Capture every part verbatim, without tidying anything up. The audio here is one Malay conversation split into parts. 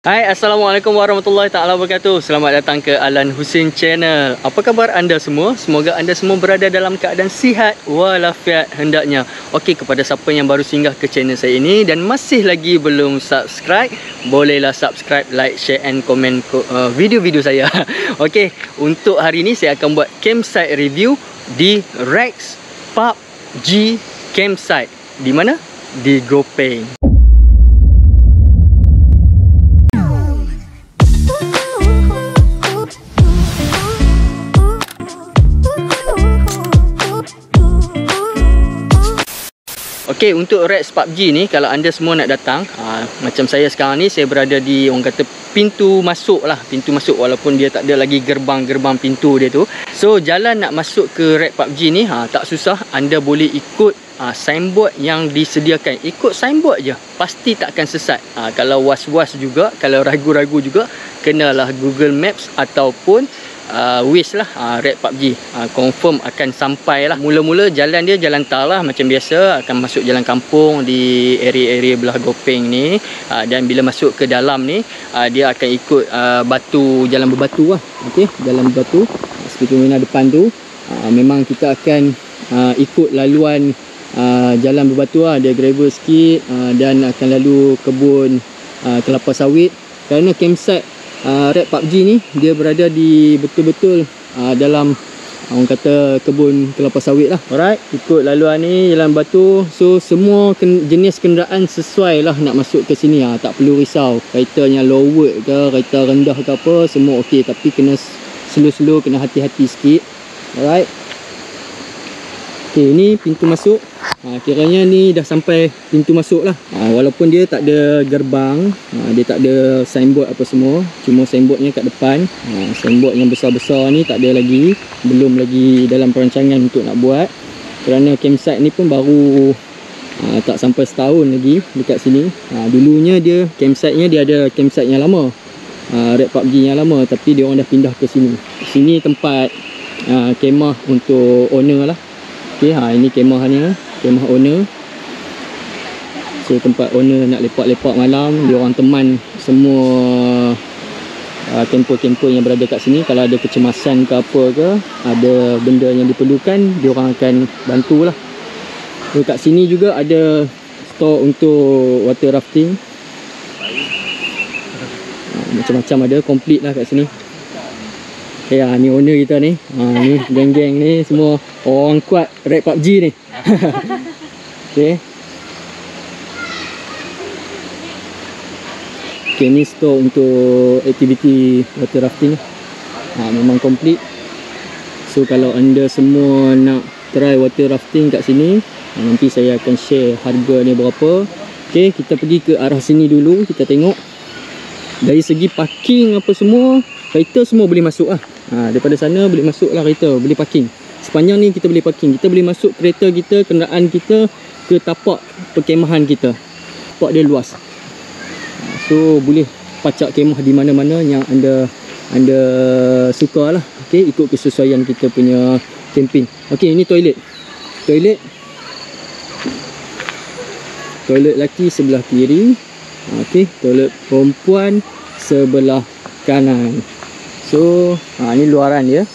Hai, Assalamualaikum warahmatullahi taala wabarakatuh. Selamat datang ke Alan Hussein Channel. Apa khabar anda semua? Semoga anda semua berada dalam keadaan sihat walafiat hendaknya. Okey, kepada siapa yang baru singgah ke channel saya ini dan masih lagi belum subscribe, bolehlah subscribe, like, share and komen uh, video-video saya. Okey, untuk hari ini saya akan buat campsite review di Rex P U B G Campsite. Di mana? Di Gopeng. Okey, untuk Rex P U B G ni, kalau anda semua nak datang, aa, macam saya sekarang ni, saya berada di orang kata pintu masuk lah, pintu masuk walaupun dia tak ada lagi gerbang-gerbang pintu dia tu. So jalan nak masuk ke Rex P U B G ni ha, tak susah, anda boleh ikut ha, signboard yang disediakan. Ikut signboard je, pasti tak akan sesat. Ha, kalau was-was juga, kalau ragu-ragu juga, kenalah Google Maps ataupun Uh, Waze lah, uh, Rex P U B G uh, confirm akan sampai lah. Mula-mula jalan dia jalan tar lah, macam biasa akan masuk jalan kampung di area-area belah Gopeng ni, uh, dan bila masuk ke dalam ni uh, dia akan ikut uh, batu, jalan berbatu lah. Okey, jalan berbatu seperti mana depan tu, uh, memang kita akan uh, ikut laluan uh, jalan berbatu lah. Dia gravel sikit, uh, dan akan lalu kebun uh, kelapa sawit, kerana campsite Uh, Rex P U B G ni dia berada di betul-betul uh, dalam uh, orang kata kebun kelapa sawit lah. Alright, ikut laluan ni jalan batu. So semua ken jenis kenderaan sesuai lah nak masuk ke sini ha. Tak perlu risau keretanya lower ke, kereta rendah ke apa, semua okey. Tapi kena slow-slow, kena hati-hati sikit. Alright, okey, ni pintu masuk. Ha, kiranya ni dah sampai pintu masuk lah. Ha, walaupun dia tak ada gerbang, ha, dia tak ada signboard apa semua, cuma signboardnya kat depan. Ha, signboard yang besar-besar ni tak ada lagi, belum lagi dalam perancangan untuk nak buat, kerana campsite ni pun baru ha, tak sampai setahun lagi dekat sini. Ha, dulunya dia campsite-nya dia ada campsite yang lama, ha, Rex P U B G yang lama, tapi dia orang dah pindah ke sini. Sini tempat ha, kemah untuk owner lah. Okey, ha, ini kemahnya, kemah owner. So tempat owner nak lepak-lepak malam, dia orang teman semua uh, camper-camper yang berada kat sini. Kalau ada kecemasan ke apa ke, ada benda yang diperlukan, dia orang akan bantulah. So kat sini juga ada store untuk water rafting. uh, Macam-macam ada, complete lah kat sini. Ya, okay, ni owner kita ni. Ha, ni geng-geng ni semua orang kuat Rex P U B G ni. Okey. Okey, ni store untuk aktiviti water rafting. Ha, memang complete. So kalau anda semua nak try water rafting kat sini, ha, nanti saya akan share harga ni berapa. Okey, kita pergi ke arah sini dulu, kita tengok. Dari segi parking apa semua, kereta semua boleh masuk lah. Ha, daripada sana boleh masuk lah kereta, boleh parking. Sepanjang ni kita boleh parking. Kita boleh masuk kereta kita, kenderaan kita ke tapak perkemahan kita. Tapak dia luas. Ha, so boleh pacak kemah di mana-mana yang anda anda suka lah. Okay, ikut kesesuaian kita punya camping. Okay, ini toilet. Toilet. Toilet lelaki sebelah kiri. Okay, toilet perempuan sebelah kanan. So, ha, ni luaran dia.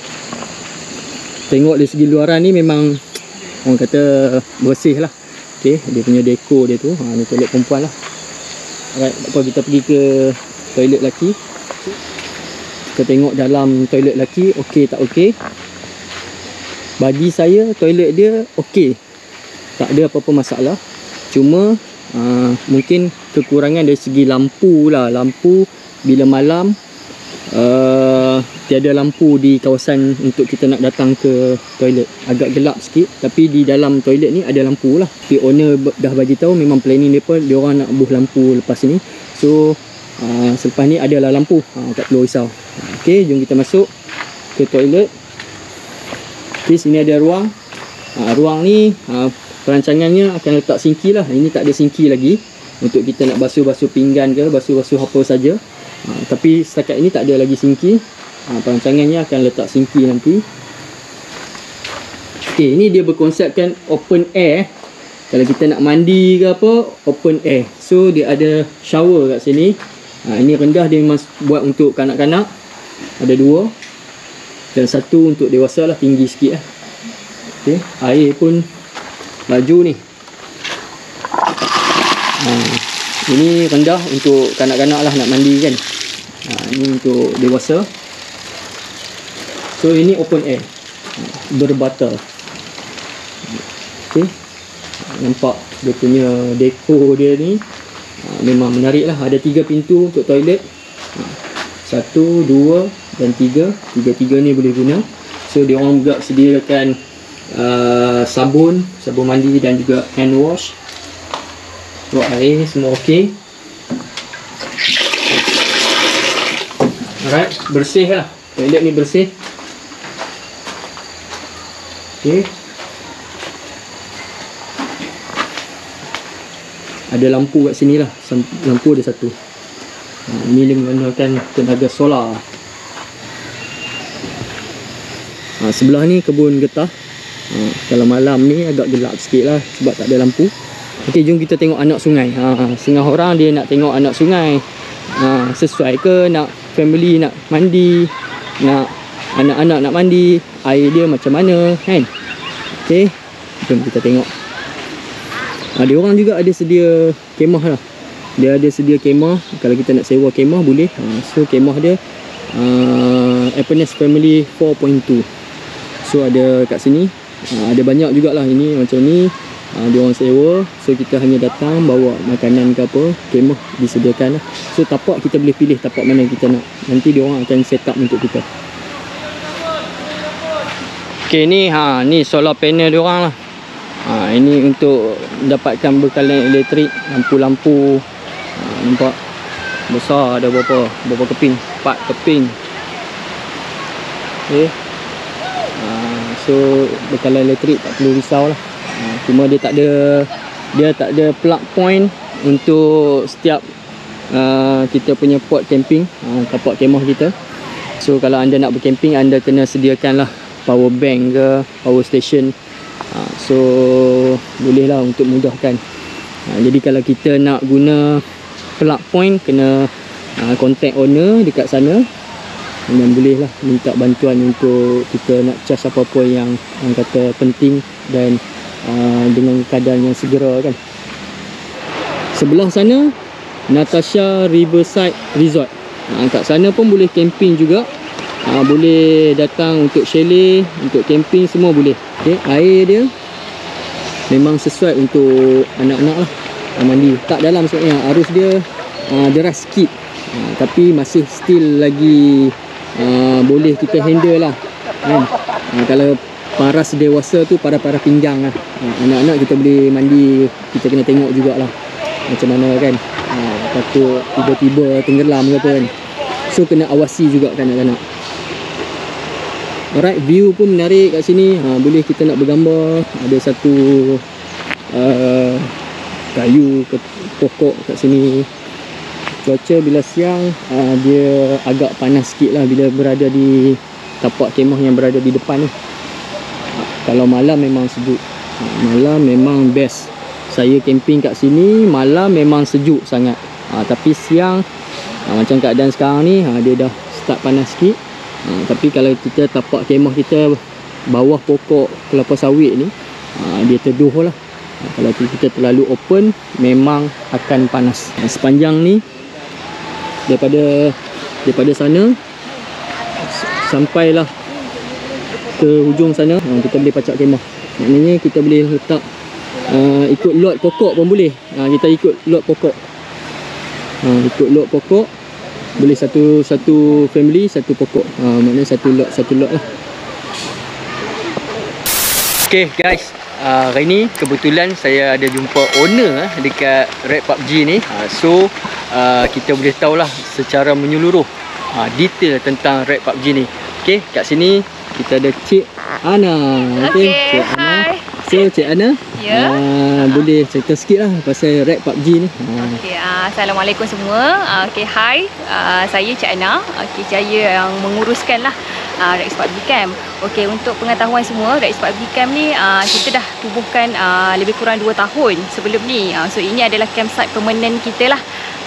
Tengok dari segi luaran ni memang orang kata bersih lah. Okay, dia punya dekor dia tu. Ha, ni toilet perempuan lah. Alright, tak apa, kita pergi ke toilet lelaki. Kita tengok dalam toilet lelaki, okey tak okey. Bagi saya, toilet dia okey. Tak ada apa-apa masalah. Cuma, ha, mungkin kekurangan dari segi lampu lah. Lampu bila malam, Uh, tiada lampu di kawasan untuk kita nak datang ke toilet. Agak gelap sikit, tapi di dalam toilet ni ada lampu lah. Tapi owner dah bagi tahu memang planning mereka, dia orang nak buh lampu lepas ni. So uh, selepas ni adalah lampu, uh, tak perlu risau. Okey, jom kita masuk ke toilet. Okey, sini ada ruang. uh, Ruang ni uh, perancangannya akan letak sinki lah. Ini tak ada sinki lagi untuk kita nak basuh-basuh pinggan ke, basuh-basuh apa saja. Ha, tapi setakat ini tak ada lagi sinki. Ha, perancangannya akan letak sinki nanti. Okey, ini dia berkonsepkan open air. Kalau kita nak mandi ke apa, open air. So dia ada shower kat sini. Ha, ini rendah dia memang buat untuk kanak-kanak. Ada dua. Dan satu untuk dewasa lah, tinggi sikit lah. Okay. Air pun laju ni. Ha, ini rendah untuk kanak-kanak lah nak mandi kan. Ha, ini untuk dewasa. So ini open air, berbata. Okay. Nampak dia punya dekor dia ni, ha, memang menarik lah. Ada tiga pintu untuk toilet. Ha, satu, dua dan tiga. Tiga-tiga ni boleh guna. So dia orang juga sediakan uh, sabun, sabun mandi dan juga hand wash. Buat air semua okey. Alright, bersih lah. Toilet ni bersih. Okey. Ada lampu kat sini lah. Lampu ada satu. Ha, ini menggunakan tenaga solar. Ha, sebelah ni kebun getah. Ha, kalau malam ni agak gelap sikit lah sebab tak ada lampu. Okey, jom kita tengok anak sungai. Ha, setengah orang dia nak tengok anak sungai. Ha, sesuai ke nak family nak mandi, nak anak-anak nak mandi, air dia macam mana kan? Okey, jom kita tengok. Ha, dia orang juga ada sedia kemah lah. Dia ada sedia kemah. Kalau kita nak sewa kemah boleh. Ha, so kemah dia uh, Epenes Family four point two. So ada kat sini. Ha, ada banyak jugalah ini macam ni. Ha, dia orang sewa. So kita hanya datang bawa makanan ke apa, kemah disediakan lah. So tapak kita boleh pilih tapak mana kita nak. Nanti dia orang akan set up untuk kita. Okey, ni ha ni solar panel dia orang lah. Ha, ini untuk dapatkan bekalan elektrik, lampu-lampu. Ha, nampak besar, ada berapa berapa keping? empat keping. Okey. Ha, so bekalan elektrik tak perlu risau lah. Ha, cuma dia tak ada dia tak ada plug point untuk setiap uh, kita punya port camping, uh, tapak kemah kita. So kalau anda nak bercamping, anda kena sediakan lah power bank ke, power station. Uh, so boleh lah untuk mudahkan. Uh, jadi kalau kita nak guna plug point, kena uh, contact owner dekat sana. Dan boleh lah minta bantuan untuk kita nak charge apa-apa yang orang kata penting dan Uh, dengan keadaan yang segera kan. Sebelah sana Natasha Riverside Resort. uh, Kat sana pun boleh camping juga. uh, Boleh datang untuk chalet, untuk camping semua boleh. Okay, air dia memang sesuai untuk anak-anak lah. uh, Mandi tak dalam sebabnya arus dia uh, deras sikit. uh, Tapi masih still lagi uh, boleh kita handle lah kan. uh, Kalau paras dewasa tu para-para pinggang lah. Anak-anak kita boleh mandi, kita kena tengok jugalah macam mana kan. Ha, takut tiba-tiba tenggelam ke apa kan. So kena awasi juga kanak-kanak. Alright, view pun menarik kat sini. Ha, boleh kita nak bergambar. Ada satu uh, kayu ke pokok kat sini. Cuaca bila siang uh, dia agak panas sikit lah bila berada di tapak kemah yang berada di depan ni. Kalau malam memang sejuk. Malam memang best. Saya camping kat sini malam memang sejuk sangat. ha, Tapi siang ha, macam keadaan sekarang ni, ha, dia dah start panas sikit. ha, Tapi kalau kita tapak kemah kita bawah pokok kelapa sawit ni, ha, dia teduh lah. ha, Kalau kita terlalu open memang akan panas. ha, Sepanjang ni Daripada Daripada sana sampailah ke hujung sana, ha, kita boleh pacak kemah. Maknanya kita boleh letak uh, ikut lot pokok pun boleh. ha, Kita ikut lot pokok. ha, Ikut lot pokok boleh satu satu family satu pokok. ha, Maknanya satu lot satu lot lah. Okay guys, uh, hari ni kebetulan saya ada jumpa owner uh, dekat Red P U B G ni. uh, So uh, kita boleh tahulah secara menyeluruh uh, detail tentang Red P U B G ni. Okay, kat sini kita ada Cik Ana. Okay, okay Cik hi. Ana. So Cik Ana, ya. uh, boleh cerita sikit lah pasal Red P U B G ni. uh. Okay, uh, Assalamualaikum semua. uh, Okay, hi, uh, saya Cik Ana. Okay, saya yang menguruskan lah uh, Red P U B G Camp. Okay, untuk pengetahuan semua, Red P U B G Camp ni uh, kita dah tubuhkan uh, lebih kurang dua tahun sebelum ni. uh, So ini adalah campsite permanent kita lah.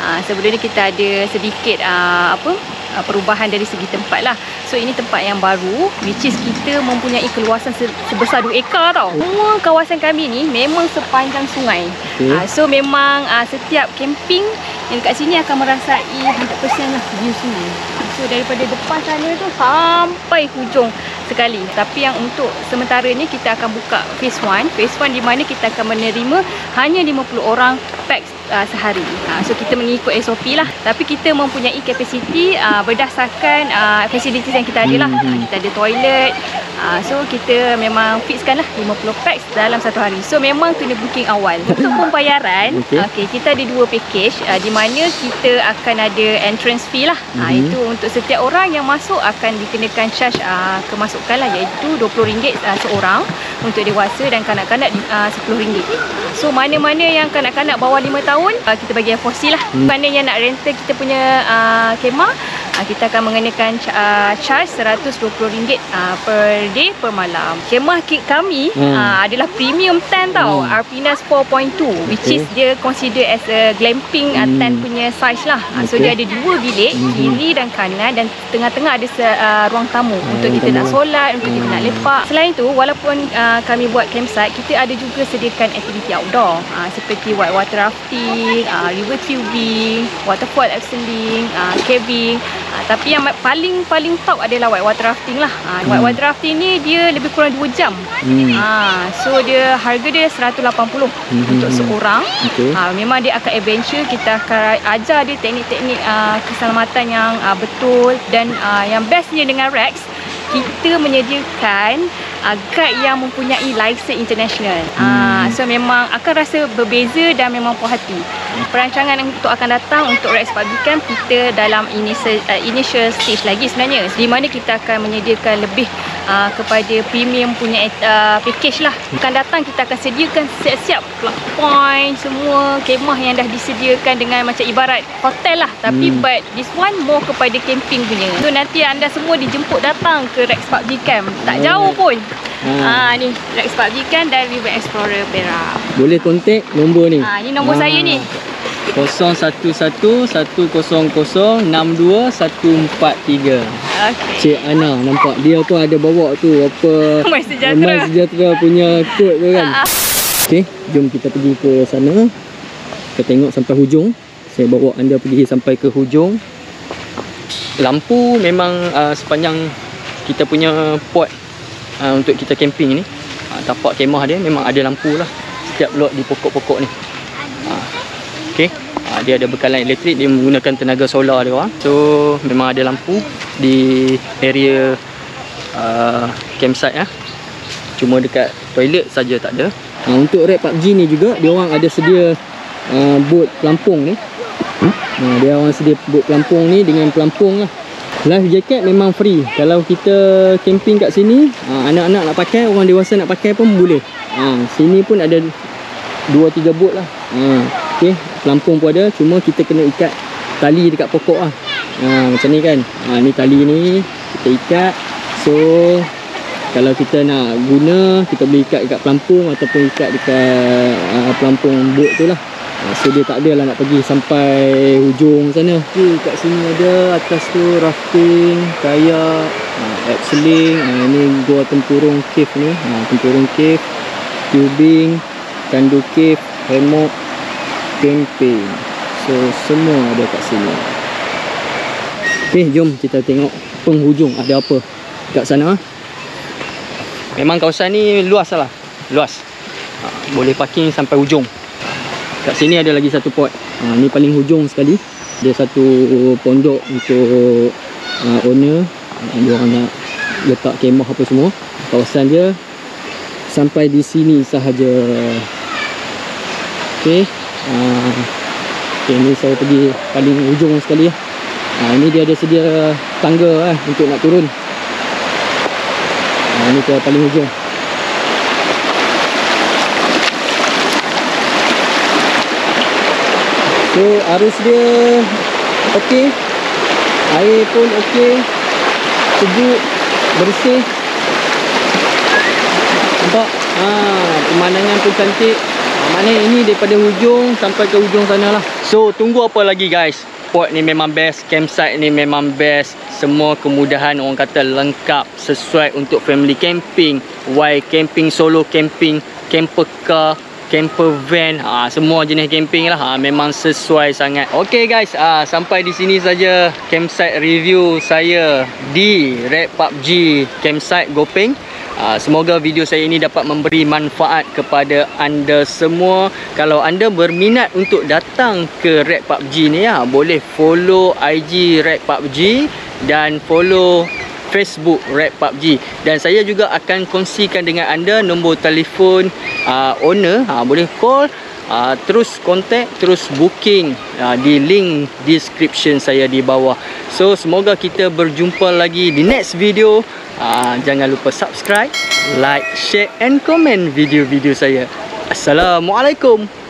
Uh, sebelum ni kita ada sedikit uh, apa uh, perubahan dari segi tempat lah. So ini tempat yang baru, which is kita mempunyai keluasan se sebesar dua ekar tau. Semua kawasan kami ni memang sepanjang sungai. Okay. Uh, so memang uh, setiap camping yang dekat sini akan merasai one hundred percent lah view sungai. So daripada depan sana tu sampai hujung sekali. Tapi yang untuk sementara ni kita akan buka phase one. Phase one di mana kita akan menerima hanya lima puluh orang pax uh, sehari. Uh, so kita mengikut S O P lah. Tapi kita mempunyai kapasiti uh, berdasarkan uh, facilities yang kita ada lah. Uh, kita ada toilet. Uh, so kita memang fixkan lah lima puluh pax dalam satu hari. So memang kena booking awal. Untuk pembayaran, okay. Okay, kita ada dua package uh, di mana kita akan ada entrance fee lah. Mm-hmm. uh, Itu untuk setiap orang yang masuk akan dikenakan charge uh, kemasukan lah, iaitu dua puluh ringgit uh, seorang untuk dewasa dan kanak-kanak uh, sepuluh ringgit. So mana-mana yang kanak-kanak bawah lima tahun uh, kita bagi F O C lah. Hmm. Mana yang nak rental kita punya uh, kemah, uh, kita akan mengenakan uh, charge seratus dua puluh ringgit uh, per day per malam. Kemah kami hmm. uh, adalah premium tent tau, hmm. Arpinas four point two, which okay. is dia consider as a glamping uh, tent punya size lah. Uh, so okay. dia ada dua bilik, hmm. kiri dan kanan, dan tengah-tengah ada se, uh, ruang tamu hmm. untuk kita nak solat, untuk hmm. kita nak lepak. Selain tu, walaupun uh, kami buat campsite, kita ada juga sediakan aktiviti outdoor uh, seperti white water rafting, uh, river tubing, waterfall abseiling, uh, caving. Uh, tapi yang paling paling top adalah white water rafting lah. Uh, white water rafting ni dia lebih kurang dua jam. Hmm. Uh, so dia harga dia seratus lapan puluh hmm. untuk seorang. Okay. Uh, memang dia akan adventure. Kita akan ajar dia teknik-teknik uh, keselamatan yang uh, betul, dan uh, yang bestnya dengan Rex, kita menyediakan uh, guide yang mempunyai license international. Hmm. Uh, so memang akan rasa berbeza dan memang puas hati. Perancangan untuk akan datang untuk Rex Pub G Camp kita dalam initial, uh, initial stage lagi sebenarnya, di mana kita akan menyediakan lebih uh, kepada premium punya uh, package lah. Akan datang kita akan sediakan siap-siap plug point, semua kemah yang dah disediakan dengan macam ibarat hotel lah. Tapi hmm. but this one more kepada camping punya. So nanti anda semua dijemput datang ke Rex Pub G Camp. Tak oh. jauh pun. Ha. Ah, ni Rex Pub G Camp dan River Explorer Perak. Boleh kontak nombor ni. Ah, ni nombor ha. saya ni. kosong satu satu satu kosong kosong enam dua satu empat tiga. Okay. Cik Ana nampak dia pun ada bawa tu apa My Sejahtera, My Sejahtera punya kod tu kan. Okey, jom kita pergi ke sana. Kita tengok sampai hujung. Saya bawa anda pergi sampai ke hujung. Lampu memang uh, sepanjang kita punya port uh, untuk kita camping ni, uh, tapak kemah dia memang ada lampu lah setiap lot di pokok-pokok ni. uh, Okay, uh, dia ada bekalan elektrik, dia menggunakan tenaga solar dia orang. So memang ada lampu di area uh, campsite lah. Cuma dekat toilet saja tak ada. uh, Untuk Rex Pub G ni juga dia orang ada sedia uh, bot pelampung ni. hmm? uh, Dia orang sedia bot pelampung ni dengan pelampung lah. Life jacket memang free. Kalau kita camping kat sini, anak-anak nak pakai, orang dewasa nak pakai pun boleh. ha, Sini pun ada dua tiga bot lah. ha, Okay, pelampung pun ada. Cuma kita kena ikat tali dekat pokok lah. ha, Macam ni kan. ha, Ni tali ni kita ikat. So kalau kita nak guna, kita boleh ikat dekat pelampung ataupun ikat dekat uh, pelampung bot tu lah. So dia tak adalah nak pergi sampai hujung sana. Okay, kat sini ada atas tu rafting, kayak, uh, abseiling. uh, Ini gua tempurung cave ni. uh, Tempurung cave, tubing, kandu cave, hammock, camping. So semua ada kat sini. Okay, jom kita tengok penghujung ada apa kat sana. Memang kawasan ni luas lah. Luas, uh, boleh parking sampai hujung. Kat sini ada lagi satu port. Ha, ni paling hujung sekali. Dia satu pondok untuk uh, owner. Ha, dia orang nak letak kemah apa semua. Kawasan dia sampai di sini sahaja. Okey. Ha, okay, ni saya pergi paling hujung sekali. Ha, ni dia ada sedia tangga eh, untuk nak turun. Ha, ni ke paling hujung. So arus dia okey, air pun okey, sejuk, bersih. Nampak? Ha, pemandangan pun cantik. Ha, Maknanya ini daripada hujung sampai ke hujung sana lah. So tunggu apa lagi guys? Spot ni memang best, campsite ni memang best. Semua kemudahan orang kata lengkap, sesuai untuk family camping, why camping, solo camping, camper car, camper van, ha, semua jenis camping lah, ha, memang sesuai sangat. Okay guys, ha, sampai di sini saja campsite review saya di Red P U B G Campsite Gopeng. Uh, semoga video saya ini dapat memberi manfaat kepada anda semua. Kalau anda berminat untuk datang ke Red P U B G ni, ya, boleh follow I G Red P U B G dan follow Facebook Red P U B G. Dan saya juga akan kongsikan dengan anda nombor telefon uh, owner, ha, boleh call, uh, terus contact, terus booking uh, di link description saya di bawah. So semoga kita berjumpa lagi di next video. Uh, jangan lupa subscribe, like, share and comment video-video saya. Assalamualaikum.